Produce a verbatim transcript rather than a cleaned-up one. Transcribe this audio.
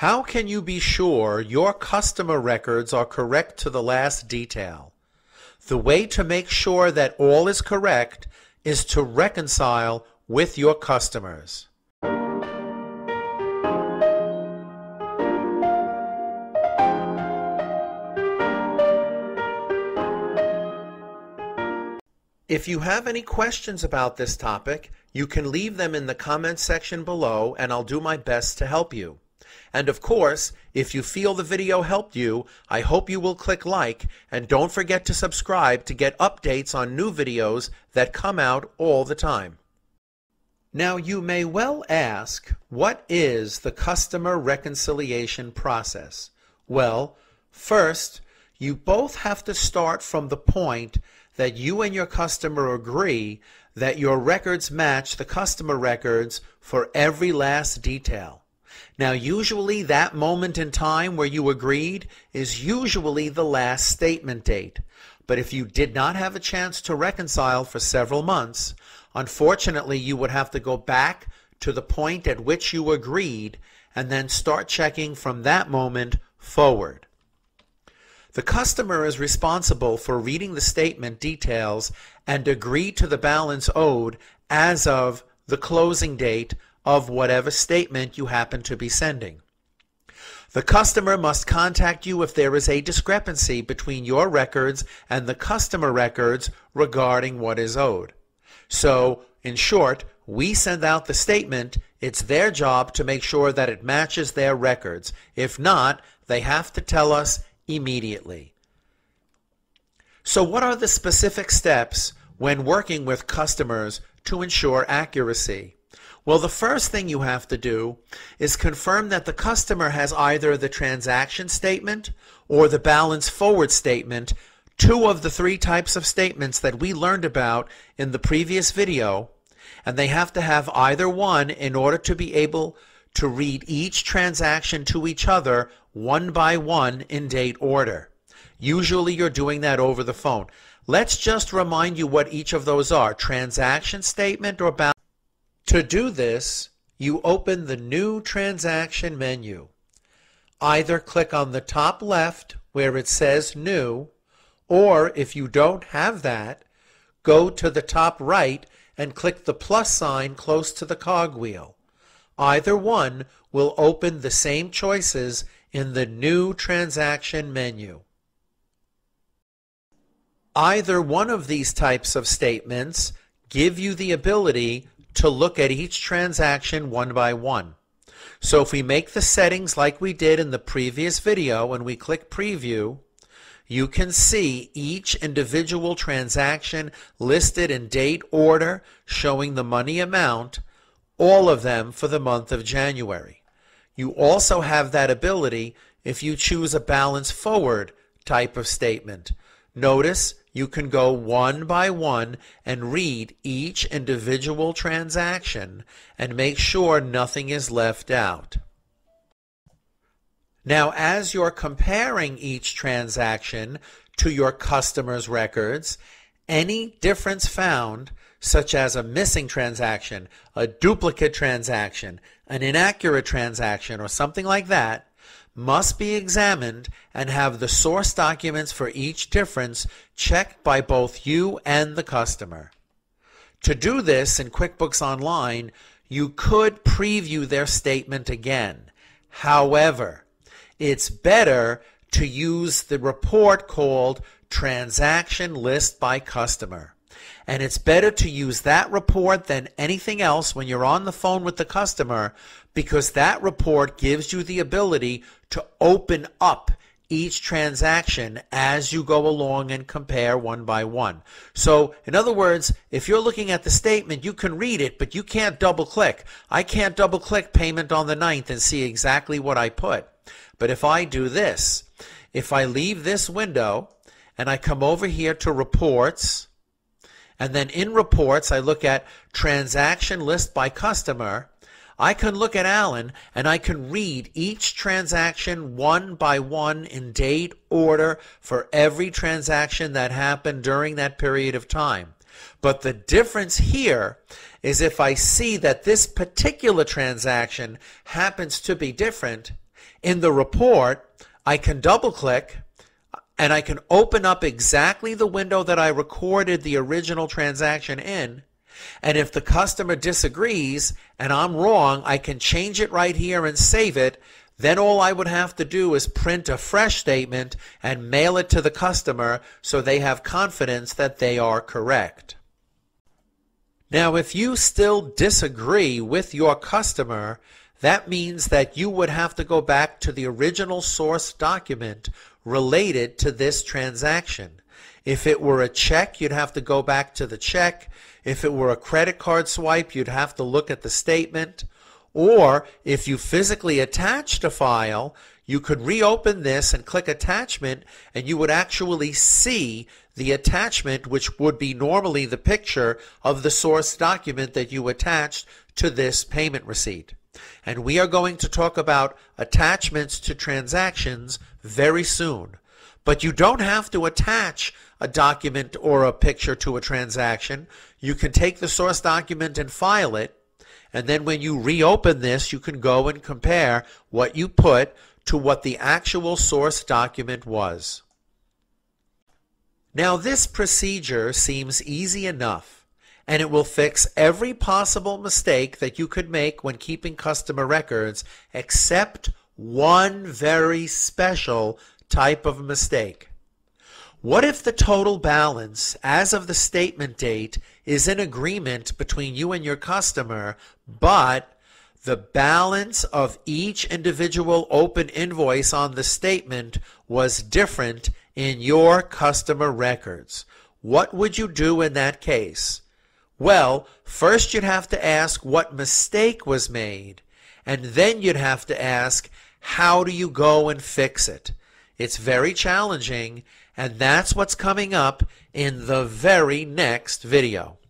How can you be sure your customer records are correct to the last detail? The way to make sure that all is correct is to reconcile with your customers. If you have any questions about this topic, you can leave them in the comments section below and I'll do my best to help you. And of course, if you feel the video helped you, I hope you will click like and don't forget to subscribe to get updates on new videos that come out all the time. Now you may well ask, what is the customer reconciliation process? Well, first, you both have to start from the point that you and your customer agree that your records match the customer records for every last detail. Now usually that moment in time where you agreed is usually the last statement date. But if you did not have a chance to reconcile for several months, unfortunately you would have to go back to the point at which you agreed and then start checking from that moment forward. The customer is responsible for reading the statement details and agree to the balance owed as of the closing date of whatever statement you happen to be sending. The customer must contact you if there is a discrepancy between your records and the customer records regarding what is owed. So, in short, we send out the statement. It's their job to make sure that it matches their records. If not, they have to tell us immediately. So what are the specific steps when working with customers to ensure accuracy? Well, the first thing you have to do is confirm that the customer has either the transaction statement or the balance forward statement, two of the three types of statements that we learned about in the previous video, and they have to have either one in order to be able to read each transaction to each other one by one in date order. Usually you're doing that over the phone. Let's just remind you what each of those are: transaction statement or balance. To do this, you open the new transaction menu. Either click on the top left where it says new, or if you don't have that, go to the top right and click the plus sign close to the cogwheel. Either one will open the same choices in the new transaction menu. Either one of these types of statements give you the ability to look at each transaction one by one. So if we make the settings like we did in the previous video and we click preview, you can see each individual transaction listed in date order showing the money amount, all of them for the month of January. You also have that ability if you choose a balance forward type of statement. Notice you can go one by one and read each individual transaction and make sure nothing is left out. Now, as you're comparing each transaction to your customer's records, any difference found, such as a missing transaction, a duplicate transaction, an inaccurate transaction, or something like that, must be examined and have the source documents for each difference checked by both you and the customer. To do this in QuickBooks Online, you could preview their statement again. However, it's better to use the report called Transaction List by Customer. And it's better to use that report than anything else when you're on the phone with the customer, because that report gives you the ability to open up each transaction as you go along and compare one by one. So, in other words, if you're looking at the statement, you can read it, but you can't double click. I can't double click payment on the ninth and see exactly what I put. But if I do this, if I leave this window and I come over here to reports, and then in reports I look at transaction list by customer, I can look at Alan and I can read each transaction one by one in date order for every transaction that happened during that period of time. But the difference here is if I see that this particular transaction happens to be different, In the report, I can double-click and I can open up exactly the window that I recorded the original transaction in. And if the customer disagrees and I'm wrong, I can change it right here and save it. Then all I would have to do is print a fresh statement and mail it to the customer so they have confidence that they are correct. Now, if you still disagree with your customer, that means that you would have to go back to the original source document related to this transaction. If it were a check, you'd have to go back to the check. If it were a credit card swipe, you'd have to look at the statement. Or if you physically attached a file, you could reopen this and click attachment, and you would actually see the attachment, which would be normally the picture of the source document that you attached to this payment receipt. And we are going to talk about attachments to transactions very soon. But you don't have to attach a document or a picture to a transaction. You can take the source document and file it, and then when you reopen this, you can go and compare what you put to what the actual source document was. Now, this procedure seems easy enough, and it will fix every possible mistake that you could make when keeping customer records, except one very special type of mistake. What if the total balance as of the statement date is in agreement between you and your customer, but the balance of each individual open invoice on the statement was different in your customer records? What would you do in that case? Well, first you'd have to ask what mistake was made, and then you'd have to ask, how do you go and fix it? It's very challenging, and that's what's coming up in the very next video.